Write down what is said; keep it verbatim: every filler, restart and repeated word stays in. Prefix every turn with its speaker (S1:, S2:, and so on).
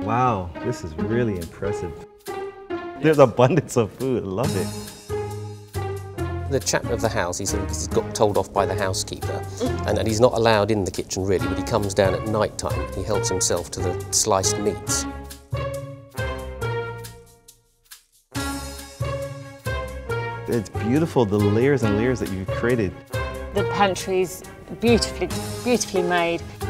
S1: Wow, this is really impressive. There's abundance of food, I love it.
S2: The chap of the house, he's, he's got told off by the housekeeper, and, and he's not allowed in the kitchen really, but he comes down at night time and he helps himself to the sliced meats.
S1: It's beautiful, the layers and layers that you've created.
S3: The pantry's beautifully, beautifully made.